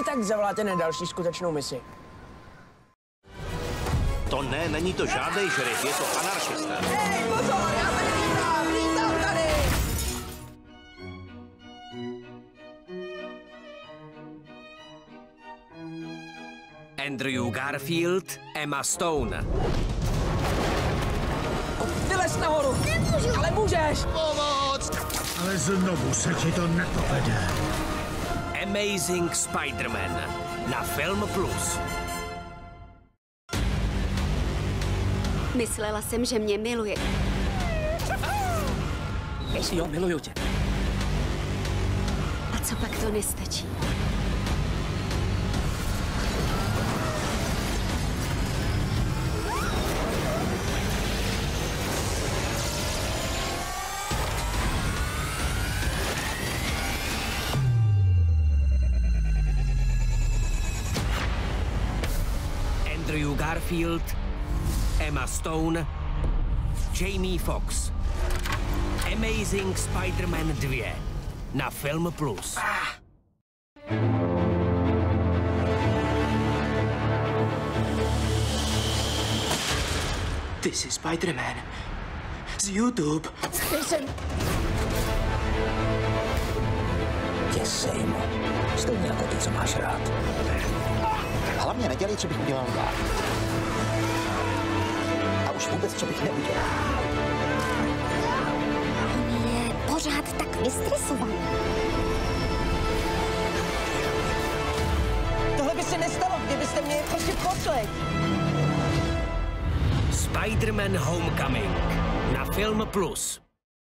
tak zavoláte na další skutečnou misi. To ne, není to žádný šerif, je to anarchista. Hej, pozor, já tady vítám tady! Andrew Garfield, Emma Stone. Vylez nahoru! Nemůžu! Ale můžeš! Pomoc! Ale znovu se ti to nepovede. Amazing Spider-Man na Film Plus. Myslela jsem, že mě miluje. Jestli jo, miluju tě. A co pak to nestačí? Andrew Garfield, Emma Stone, Jamie Foxx. Amazing Spider-Man 2 na Film Plus. Ty jsi Spider-Man. Z YouTube. Jsem... Těsej mu. Stejně jako ty, co máš rád. Hlavně nedělej, co bych udělal já. A už vůbec, co bych neudělal. On je pořád tak vystresovaný. Tohle by se nestalo, kdybyste mě prostě poslech. Spider-Man Homecoming na Film Plus.